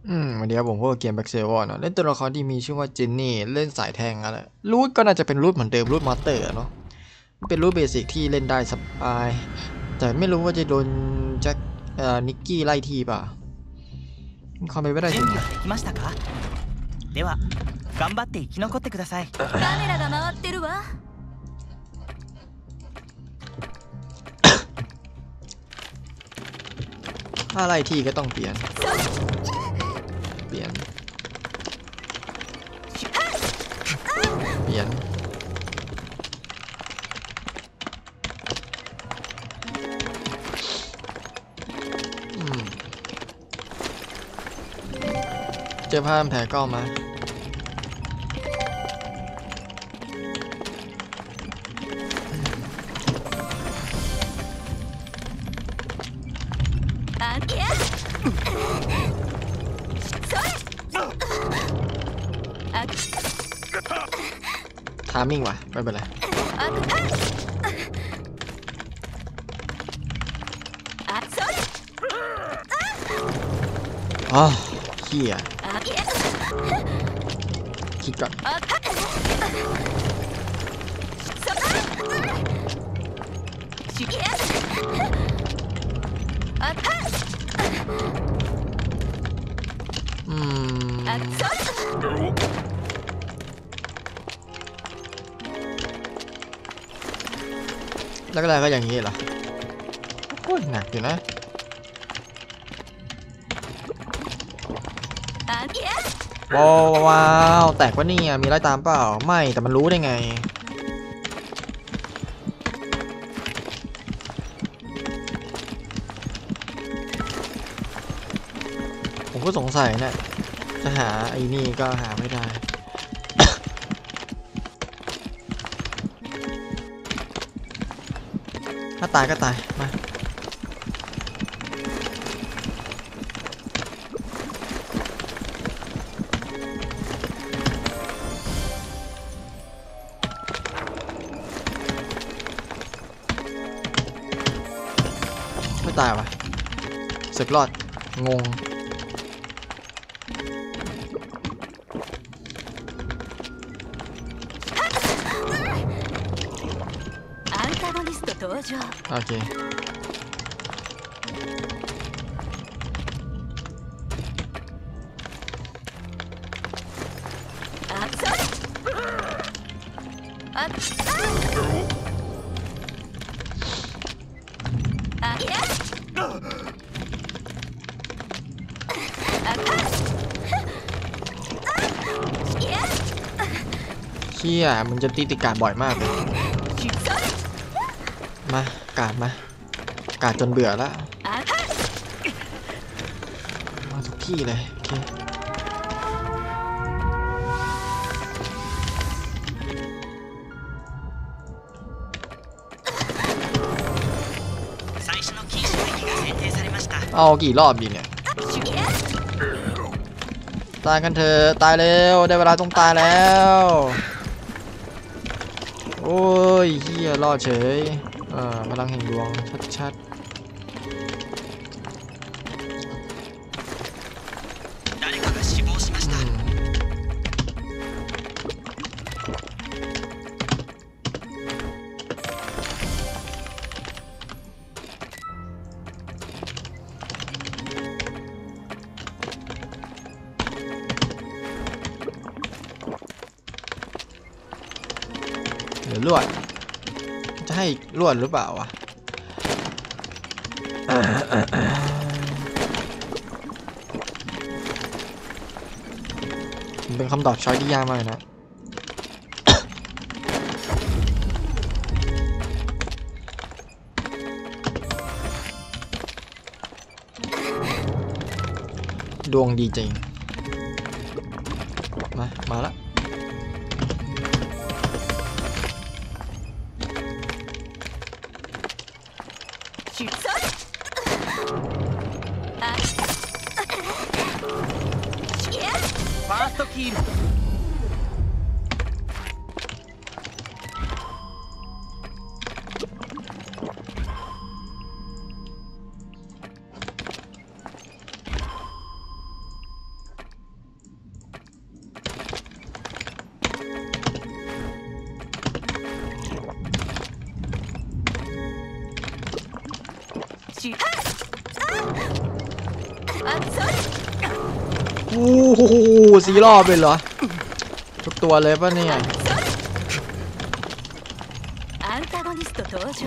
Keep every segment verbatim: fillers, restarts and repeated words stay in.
อืมวันนี้ผมก็เกมแบ็กเซลเนาะเล่นตัวละครที่มีชื่อว่าจินนี่เล่นสายแทงอะไรรูทก็น่าจะเป็นรูทเหมือนเดิมรูทมอเตอร์เนาะเป็นรูทเบสิกที่เล่นได้สบายแต่ไม่รู้ว่าจะโดนแจ็คเอ่อนิกกี้ไล่ทีป่ะความเป็นไปได้สูงนะでは頑張って生き残ってください。カメラが回ってるわ。 ถ้าไล่ทีก็ต้องเปลี่ยนเปลี่ยนเปลี่ยนเจอผ้าแผลก็มาทามิ่งว่ะไม่เป็นไรอ๋อเขี้ยคิดก่อนอืมแล้วก็อะไรก็อย่างนี้เหรอโอ้ยหนักอยู่นะว้าวว้าวแตกวะเนี่ยมีไล่ตามเปล่าไม่แต่มันรู้ได้ไงผมก็สงสัยนะจะหาไอ้นี่ก็หาไม่ได้ ถ้าตายก็ตายมาไม่ตายวะสึกรอดงงโอเคเชี่ยมันจะตีติกาดบ่อยมากเลยมากาดมากาดจนเบื่อแล้วมาทุกที่เลยโอเคเอากี่รอบดีเนี่ยตายกันเถอะตายเร็วได้เวลาต้องตายแล้วโอ้ยเฮียรอดเฉยอ่าพลังแห่งดวงชัดๆเหลือลวดจะให้ลวดหรือเปล่าวะเป็นคำตอบช้อยที่ยากมากนะดวงดีจริงมามาละファーストキルโอ้โหสีรอบเลยเหรอทุกตัวเลยป่ะเนี่ยアンタゴニスト登場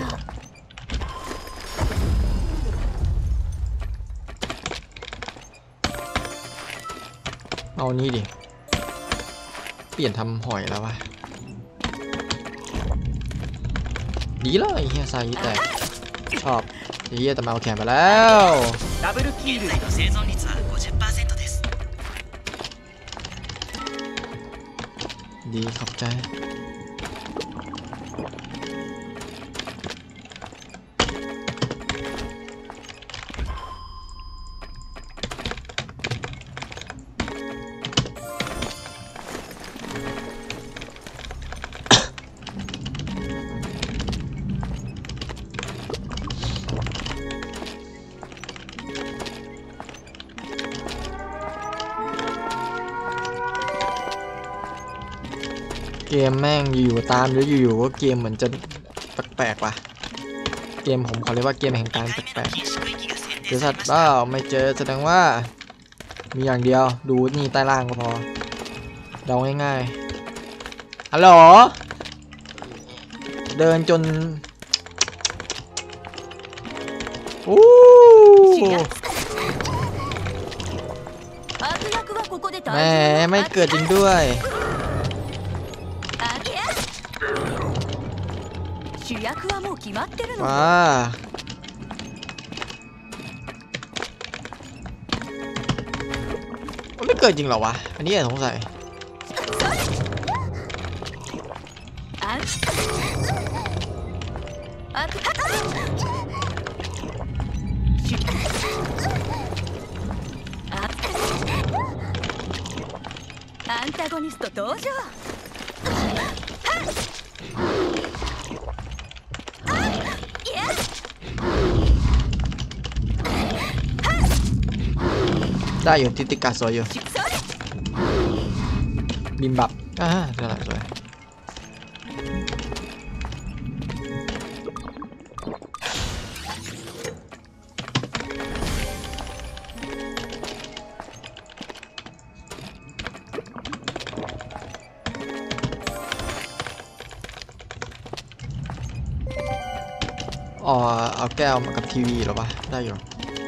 เอานี่ดิเปลี่ยนทำหอยแล้ววะดีเลยเฮียไซแตกชอบเฮียแต่มาเอาแขนไปแล้วダブルキールの生存率は ごじゅっパーセント ですดีขอบใจเกมแม่งอยู่ๆตามหรืออยู่ๆก็เกมเหมือนจะแปลกๆว่ะเกมผมขอเรียกว่าเกมแห่งการแปลกๆเจอสัตว์เปล่าไม่เจอแสดงว่ามีอย่างเดียวดูนี่ใต้ล่างก็พอเดาง่ายๆฮัลโหลเดินจนโอ้แม่ไม่เกิดจริงด้วยว้ามันไม่เกิดจริงเหรอวะอันนี้สงสัยアンタゴニスト登場ได้อยู่ติติกาสวยอยู่บิมบับอ่าสวยสวยอ๋อเอาแก้วมากับทีวีหรอปะได้อยู่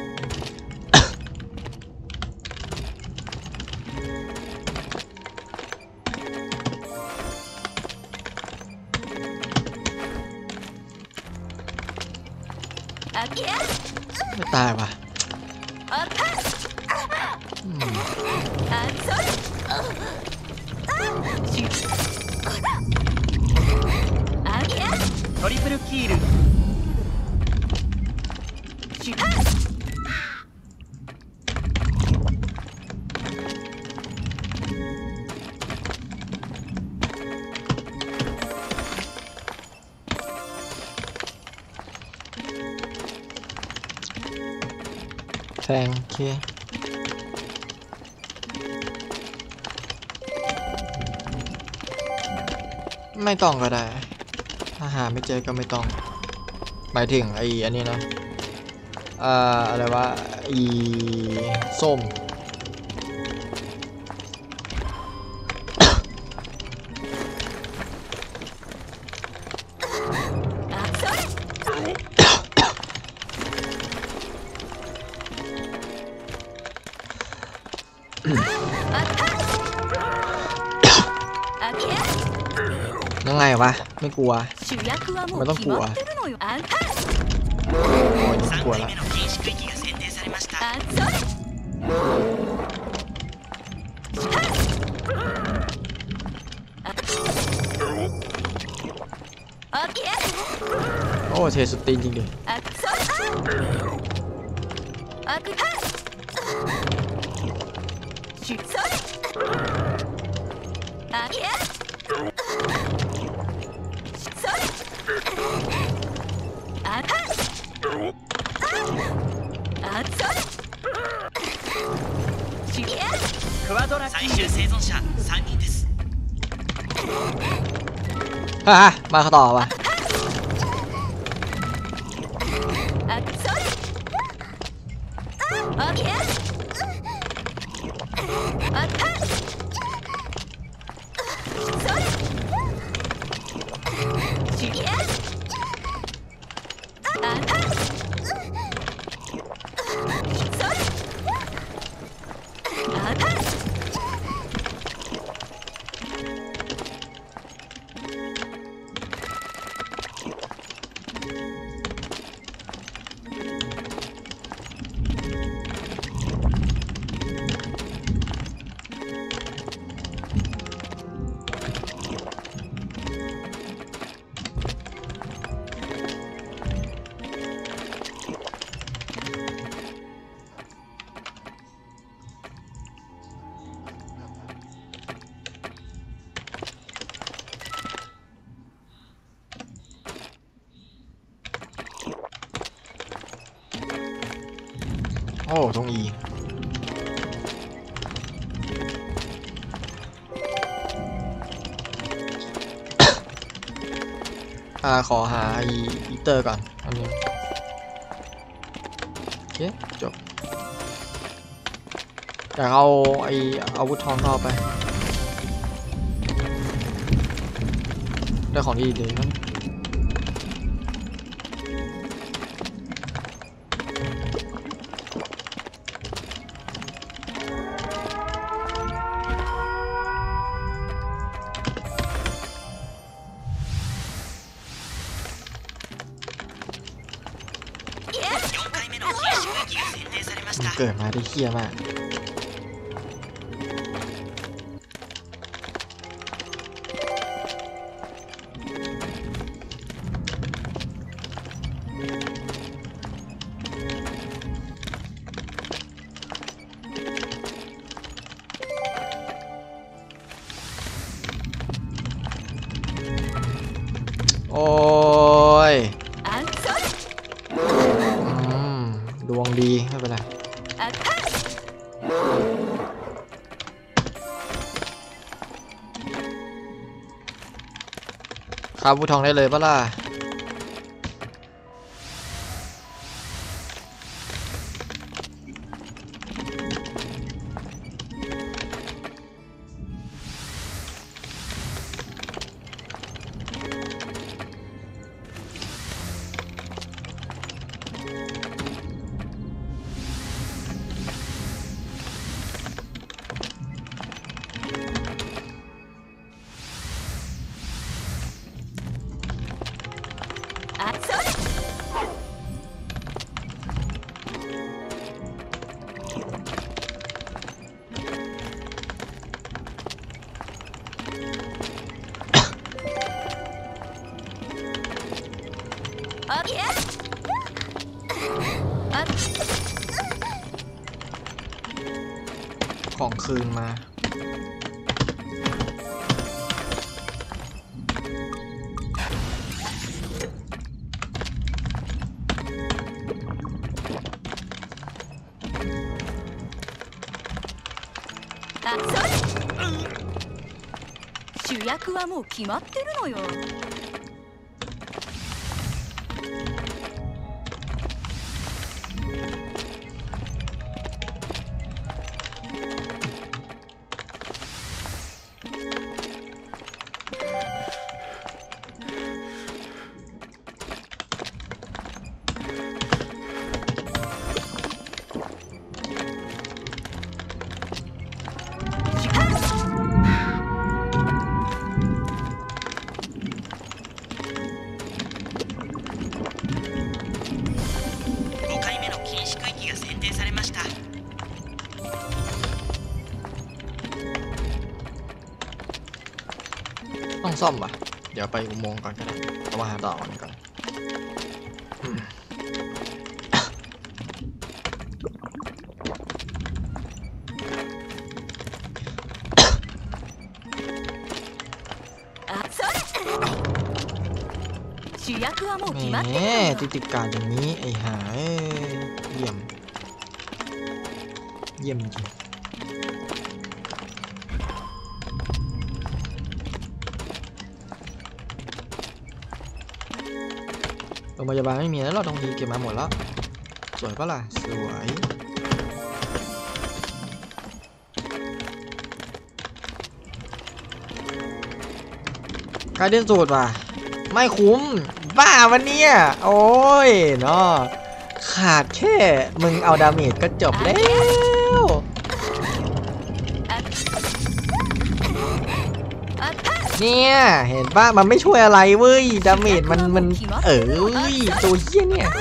ไม่ตายว่ะトリプルキールแทงโอเคไม่ต้องก็ได้ถ้าหาไม่เจอก็ไม่ต้องหมายถึงไอ้อันนี้นะอ่าอะไรวะอีส้มยังไงวะไม่กลัวไม่ต้องกลัวโอ้ยกลัวละโอ้เทสุดตีนจริงดิ最終生存者さんにんですฮ่ามาต่อวะโอ้ตรงอีอ่าขอหาอีอีเตอร์ก่อนอันนี้โอเคจบอยากเอาไออาวุธทองเข้าไปได้ของดีเลยนั่นเกิดมาได้เฮี้ยมากโอ้ยอืมดวงดีไม่เป็นไรคาบูทองได้เลยปะล่ะของคืนมา主役はもう決まってるのよ。 ต้องซ่อมป่ะเดี๋ยวไปอุโมงค์ก่อนก็ได้เอามาหาต่อก่อนก่อนแหมติดติดการอย่างนี้ไอ้หาเยี่ยมเยี่ยมจริงโรงพยาบาลไม่มีแล้วเราต้องมีเก็บมาหมดแล้วสวยปะล่ะสวยการเล่นสูตรว่ะไม่คุ้มบ้าวันเนี้ยโอ้ยเนาะขาดแค่มึงเอาดาเมจก็จบแล้วเนี่ยเห็นป่ะมันไม่ช่วยอะไรเว้ยดาเมจมันมันเอ้ยตัวเหี้ยเนี่ย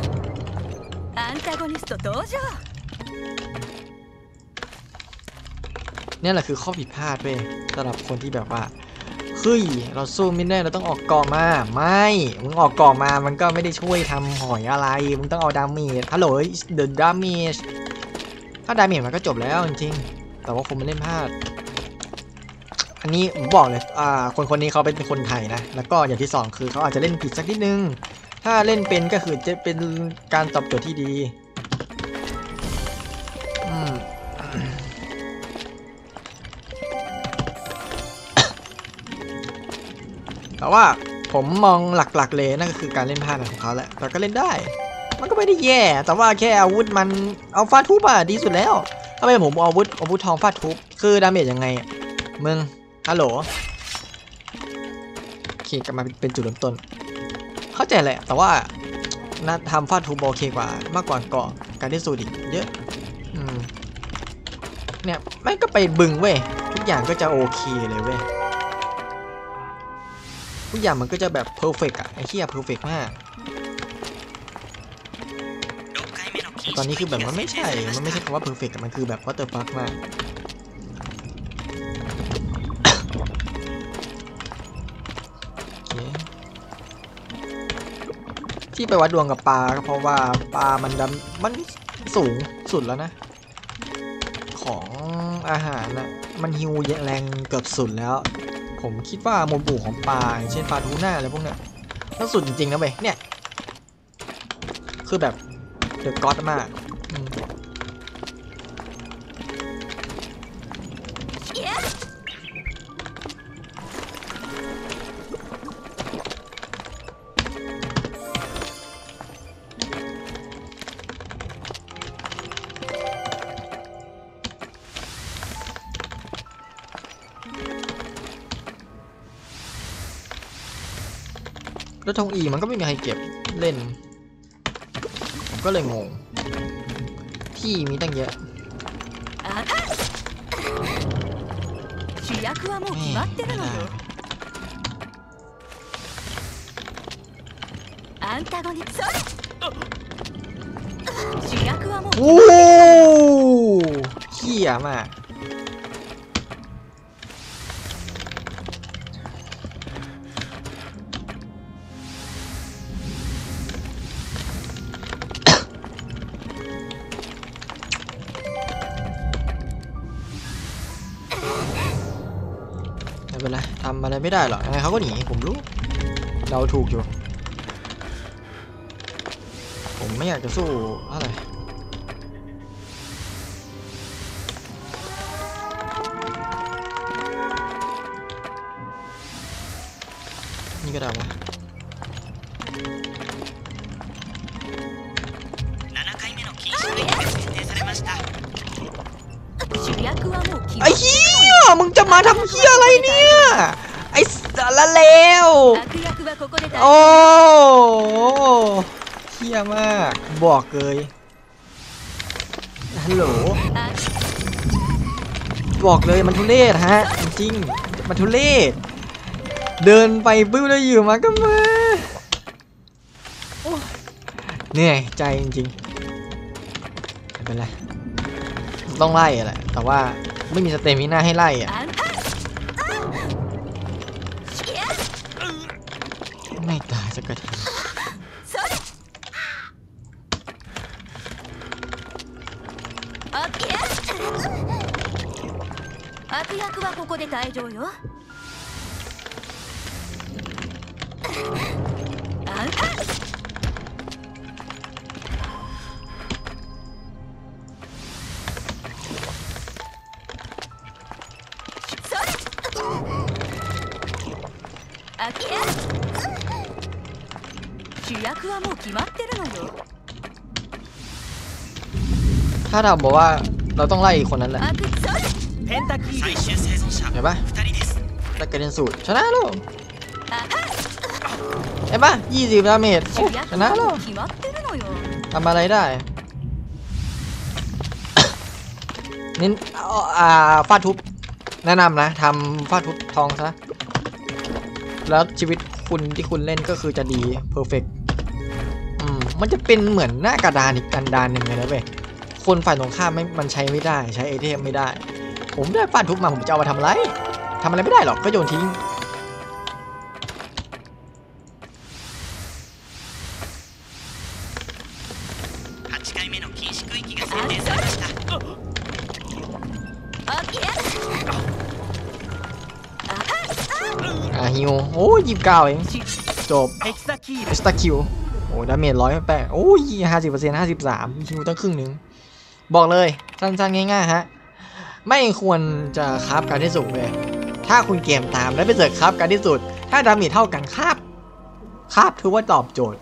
เนี่ยแหละคือข้อผิดพลาดเว้ยสำหรับคนที่แบบว่าเฮ้ยเราสู้ไม่ได้เราต้องออกก่อมาไม่มึงออกก่อมามันก็ไม่ได้ช่วยทำหอยอะไรมึงต้องเอาดาเมจฮัลโหลเดอะดาเมจถ้าดาเมจมันก็จบแล้วจริงๆแต่ว่าคนไม่เล่นพลาดอันนี้ผมบอกเลยอ่าคนคนนี้เขาเป็นคนไทยนะแล้วก็อย่างที่สองคือเขาอาจจะเล่นผิดสักนิดนึงถ้าเล่นเป็นก็คือจะเป็นการตอบโจทย์ที่ดีอืมแต่ว่าผมมองหลักๆเลยนั่นก็คือการเล่นพลาดของเขาแหละแต่ก็เล่นได้มันก็ไม่ได้แย่แต่ว่าแค่อาวุธมันเอาฟาดทุบอะดีสุดแล้วถ้าไม่ผมเอาอาวุธอาวุธทองฟาดทุบคือดาเมจยังไงมึงฮัลโหลโอเคกลับมาเป็นจุดเริ่มต้นเข้าใจแหละแต่ว่านะทำฟาดทุบโอเคกว่ามากกว่าเกาะการที่สูดอีกเยอะอืมเนี่ยไม่ก็ไปบึงเว้ยทุกอย่างก็จะโอเคเลยเว้ยทุกอย่างมันก็จะแบบเพอร์เฟกต์อะไอ้เหี้ยเพอร์เฟกต์มากตอนนี้คือแบบมันไม่ใช่มันไม่ใช่คำว่าเพอร์เฟกต์มันคือแบบวัตเตอร์ฟัคมากที่ไปวัดดวงกับปลาก็เพราะว่าปลามันดำมันสูงสุดแล้วนะของอาหารนะมันฮิวแรงเกือบสุดแล้วผมคิดว่าโมบูของปลาเช่นปลาทูน่าอะไรพวกเนี้ยต้องสุดจริงๆนะเว้ยเนี่ยคือแบบเดอะก็อดมากแล้วทงอีมันก็ไม่มีใครเก็บเล่นผมก็เลยงงที่มีตั้งเยอะโอ้เหี้ยมากไม่เป็นไรทำอะไรไม่ได้หรอกยังไงเขาก็หนีผมรู้เราถูกอยู่ผมไม่อยากจะสู้อะไรนี่ก็ได้วะไอ้เหี้ยมึงจะมาทำเหี้ยอะไรเนี่ยไอ้สารเลวโอ้เหี้ยมากบอกเลยฮัลโหลบอกเลยมันทุเรศฮะจริงๆมันทุเรศเดินไปปุ๊บแล้วอยู่มาก็มาเหนื่อยใจจริงๆไม่เป็นไรต้องไล่แหละแต่ว่าไม่มีสเตมิน่าให้ไล่อ่ะไม่ตายสักที悪役はここで退場よ。あんた。それ。あきら。主役はもう決まってるのよ。ถ้าเราบอกว่าเราต้องไล่คนนั้นแหละเห็นปะแต่กระเด็นสูตรชนะแล้วเห็นปะยี่สิบดาเมจ主ชนะ役แล้วはもう決まってるのよทำอะไรได้ นี่อ่าฟาดทุบแนะนำนะทำฟาดทุบทองซะแล้วชีวิตคุณที่คุณเล่นก็คือจะดีเพอร์เฟกต์อืมมันจะเป็นเหมือนหน้ากระดานอีกกันดานหนึ่งเลยนะเว้ยคนฝ่ายตรงข้ามไม่มันใช้ไม่ได้ใช้ไอเทมไม่ได้ ผมได้ฟาดทุบมาผมจะเอามาทำอะไรทำอะไรไม่ได้หรอกก็โยนทิ้งはちかいめの禁止区域が設定されました。 あいやอ่าฮิวโอ้ยยี่สิบเก้าเองจบヘキサキーเอสตาคิวโอ้ดาเมจร้อยแปดโอ้ยห้าสิบเปอร์เซ็นต์ห้าสิบสามฮิวตั้งครึ่งหนึ่งบอกเลยสั้นๆง่ายๆฮะไม่ควรจะคราฟการที่สุดเลยถ้าคุณเกมตามแล้วไปเสิร์ชคราฟการที่สุดถ้าดาเมจเท่ากันคราฟคราฟถือว่าตอบโจทย์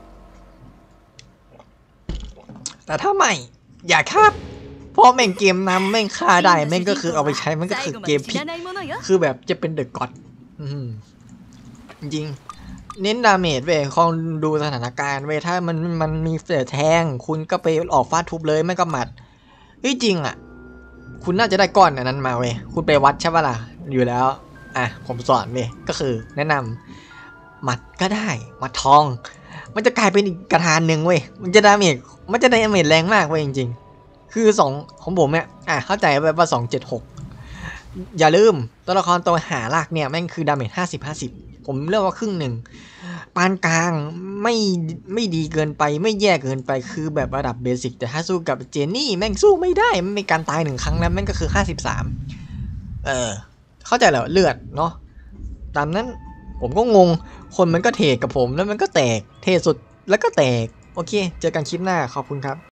แต่ถ้าไม่อย่าคราฟเพราะแม่งเกมนำแม่งฆ่าได้แม่งก็คือเอาไปใช้มันก็คือ最後まเกでม死ผิดなないものよคือแบบจะเป็นเดอะก็อดจริงๆเน้นดาเมจเว้ยคองดูสถานการณ์เว้ยถ้ามันมันมีเสือแทงคุณก็ไปออกฟาดทุบเลยไม่ก็หมัดเฮ้ยจริงอ่ะคุณน่าจะได้ก้อนอันนั้นมาเว้ยคุณไปวัดใช่ปะล่ะอยู่แล้วอ่ะผมสอนเว้ยก็คือแนะนำหมัดก็ได้หมัดทอง มันจะกลายเป็นอีกกระทานหนึ่งเว้ยมันจะดาเมจมันจะดาเมจแรงมากเว้ยจริงๆคือสองของผมเนี่ยอ่ะเข้าใจแบบว่าสองเจ็ดหกอย่าลืมตัวละครตัวหาหลักเนี่ยแม่งคือดาเมจห้าสิบห้าสิบผมเลือกว่าครึ่งหนึ่งปานกลางไม่ไม่ดีเกินไปไม่แย่เกินไปคือแบบระดับเบสิกแต่ถ้าสู้กับเจนนี่แม่งสู้ไม่ได้มันมีการตายหนึ่งครั้งแล้วแม่งก็คือห้าสิบสามเออเข้าใจแล้วเลือดเนาะตามนั้นผมก็งงคนมันก็เทกับผมแล้วมันก็แตกเทสุดแล้วก็แตกโอเคเจอกันคลิปหน้าขอบคุณครับ